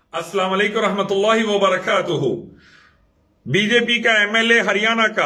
अस्सलाम वालेकुम रहमतुल्लाहि व बरकातुहू। बीजेपी का एमएलए हरियाणा का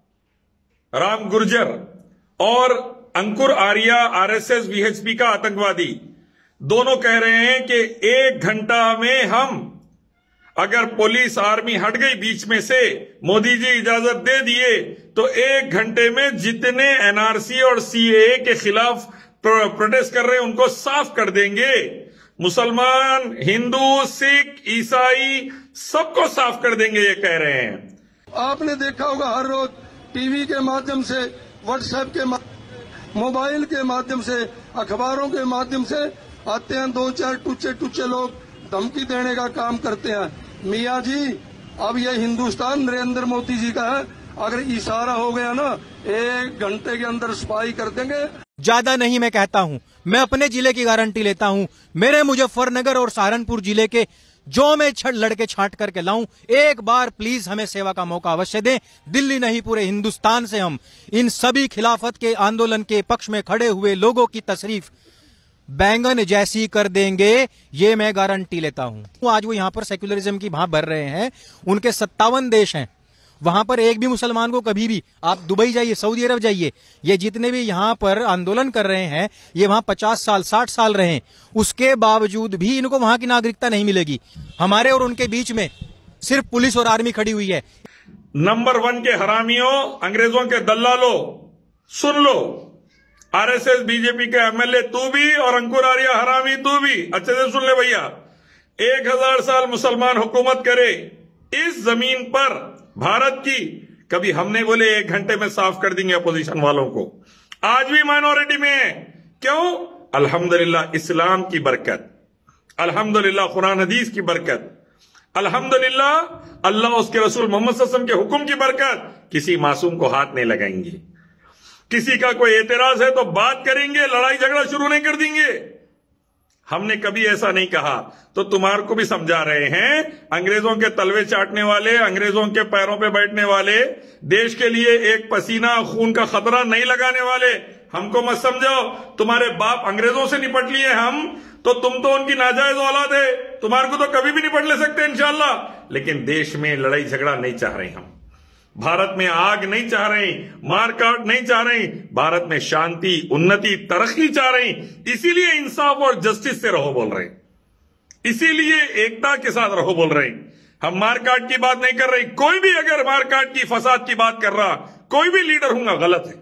राम गुर्जर और अंकुर आर्या आरएसएस वीएचपी का आतंकवादी दोनों कह रहे हैं कि 1 घंटा में हम अगर पुलिस आर्मी हट गई बीच में से, मोदी जी इजाजत दे दिए तो 1 घंटे में जितने एनआरसी और सीएए के खिलाफ प्रोटेस्ट कर रहे हैं उनको साफ कर देंगे। मुसलमान, हिंदू, सिख, ईसाई सबको साफ कर देंगे, ये कह रहे हैं। आपने देखा होगा हर रोज टीवी के माध्यम से, व्हाट्सएप के मोबाइल के माध्यम से, अखबारों के माध्यम से आते हैं 2-4 टुच्चे लोग धमकी देने का काम करते हैं। मियाँ जी, अब ये हिंदुस्तान नरेंद्र मोदी जी का है, अगर इशारा हो गया ना 1 घंटे के अंदर सफाई कर देंगे। ज्यादा नहीं मैं कहता हूं, मैं अपने जिले की गारंटी लेता हूं। मेरे मुजफ्फरनगर और सहारनपुर जिले के जो मैं लड़के छांट करके लाऊं, एक बार प्लीज हमें सेवा का मौका अवश्य दें। दिल्ली नहीं पूरे हिंदुस्तान से हम इन सभी खिलाफत के आंदोलन के पक्ष में खड़े हुए लोगों की तशरीफ बैंगन जैसी कर देंगे, ये मैं गारंटी लेता हूं। आज वो यहां पर सेक्युलरिज्म की भाप भर रहे हैं, उनके 57 देश हैं, वहां पर एक भी मुसलमान को कभी भी, आप दुबई जाइए, सऊदी अरब जाइए, ये जितने भी यहां पर आंदोलन कर रहे हैं ये वहां 50 साल 60 साल रहे, उसके बावजूद भी इनको वहां की नागरिकता नहीं मिलेगी। हमारे और उनके बीच में सिर्फ पुलिस और आर्मी खड़ी हुई है। नंबर 1 के हरामियों, अंग्रेजों के दल्लालों, सुन लो। आरएसएस बीजेपी के एमएलए तू भी और अंकुर आर्या हरामी तू भी, अच्छे से सुन ले भैया। 1000 साल मुसलमान हुकूमत करे इस जमीन पर भारत की, कभी हमने बोले 1 घंटे में साफ कर देंगे अपोजिशन वालों को। आज भी माइनॉरिटी में है, क्यों? अल्हम्दुलिल्लाह इस्लाम की बरकत, अल्हम्दुलिल्लाह कुरान हदीस की बरकत, अल्हम्दुलिल्लाह अल्लाह उसके रसूल मोहम्मद सल्लल्लाहु अलैहि वसल्लम के हुक्म की बरकत। किसी मासूम को हाथ नहीं लगाएंगे, किसी का कोई एतराज है तो बात करेंगे, लड़ाई झगड़ा शुरू नहीं कर देंगे। हमने कभी ऐसा नहीं कहा। तो तुम्हारे को भी समझा रहे हैं, अंग्रेजों के तलवे चाटने वाले, अंग्रेजों के पैरों पे बैठने वाले, देश के लिए एक पसीना खून का खतरा नहीं लगाने वाले, हमको मत समझो। तुम्हारे बाप अंग्रेजों से निपट लिए हम, तो तुम तो उनकी नाजायज औलाद है, तुम्हारे को तो कभी भी निपट ले सकते इंशाल्लाह। लेकिन देश में लड़ाई झगड़ा नहीं चाह रहे हम, भारत में आग नहीं चाह रहे, मारकाट नहीं चाह रहे, भारत में शांति, उन्नति, तरक्की चाह रहे। इसीलिए इंसाफ और जस्टिस से रहो बोल रहे, इसीलिए एकता के साथ रहो बोल रहे। हम मारकाट की बात नहीं कर रहे। कोई भी अगर मारकाट की, फसाद की बात कर रहा, कोई भी लीडर होगा गलत है,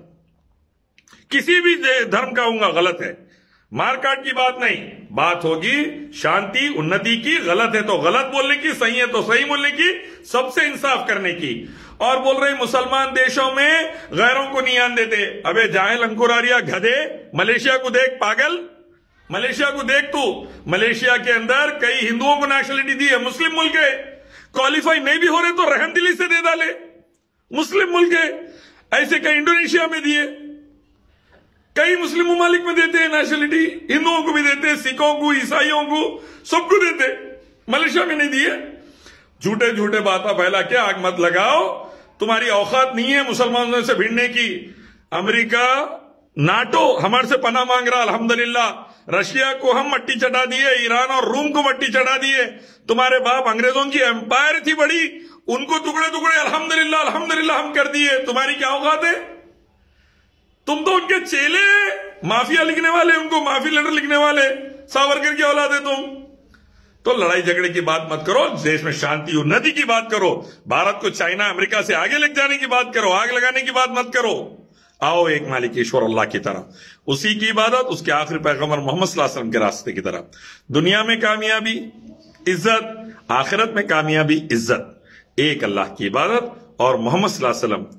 किसी भी धर्म का होगा गलत है। मारकाट की बात नहीं, बात होगी शांति उन्नति की। गलत है तो गलत बोलने की, सही है तो सही बोलने की, सबसे इंसाफ करने की। और बोल रहे मुसलमान देशों में गैरों को नहीं आने देते। अबे जाहिल अंकुर आर्या गधे, मलेशिया को देख पागल, मलेशिया को देख तू। मलेशिया के अंदर कई हिंदुओं को नेशनलिटी दी है, मुस्लिम मुल्क है, क्वालिफाई नहीं भी हो रहे तो रहम दिली से दे डाले, मुस्लिम मुल्क है। ऐसे कई इंडोनेशिया में दिए, कई मुस्लिम ममालिक में देते हैं नेशनलिटी, हिंदुओं को भी देते हैं, सिखों को, ईसाइयों को, सबको देते, मलेशिया में नहीं दिए। झूठे झूठे बातें फैला के आग मत लगाओ, तुम्हारी औकात नहीं है मुसलमानों से भिड़ने की। अमेरिका, नाटो हमारे से पनाह मांग रहा, अल्हम्दुलिल्लाह। रशिया को हम मट्टी चढ़ा दिए, ईरान और रूम को मट्टी चढ़ा दिए। तुम्हारे बाप अंग्रेजों की एम्पायर थी बड़ी, उनको टुकड़े टुकड़े अल्हम्दुलिल्लाह अल्हम्दुलिल्लाह हम कर दिए। तुम्हारी क्या औकात है? तुम तो उनके चेले, माफिया लिखने वाले, उनको माफी लेटर लिखने वाले, सावरकर की औलाद है तुम। तो लड़ाई झगड़े की बात मत करो, देश में शांति उन्नति की बात करो, भारत को चाइना अमेरिका से आगे ले जाने की बात करो, आग लगाने की बात मत करो। आओ एक मालिक ईश्वर अल्लाह की तरह, उसी की इबादत, उसके आखिरी पैगंबर मोहम्मद सल्लल्लाहु अलैहि वसल्लम के रास्ते की तरह। दुनिया में कामयाबी इज्जत, आखिरत में कामयाबी इज्जत, एक अल्लाह की इबादत और मोहम्मद सल्लल्लाहु अलैहि वसल्लम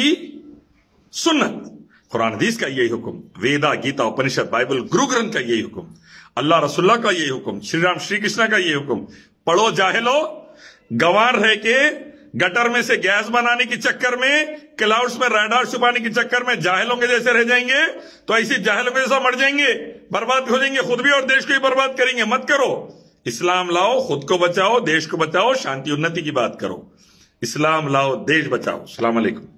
की सुन्नत। कुरान हदीस का यही हुक्म, वेदा गीता उपनिषद बाइबल गुरु ग्रंथ का यही हुक्म, अल्लाह रसूलुल्लाह का यही हुक्म, श्री राम श्री कृष्णा का यही हुक्म। पढ़ो जाहिलो, गंवार रह के गटर में से गैस बनाने के चक्कर में, क्लाउड्स में रडार छुपाने के चक्कर में जाहिलों के जैसे रह जाएंगे, तो ऐसी जाहिलों के जैसा मर जाएंगे, बर्बाद हो जाएंगे, खुद भी और देश को भी बर्बाद करेंगे। मत करो, इस्लाम लाओ, खुद को बचाओ, देश को बचाओ, शांति उन्नति की बात करो। इस्लाम लाओ, देश बचाओ। अस्सलाम वालेकुम।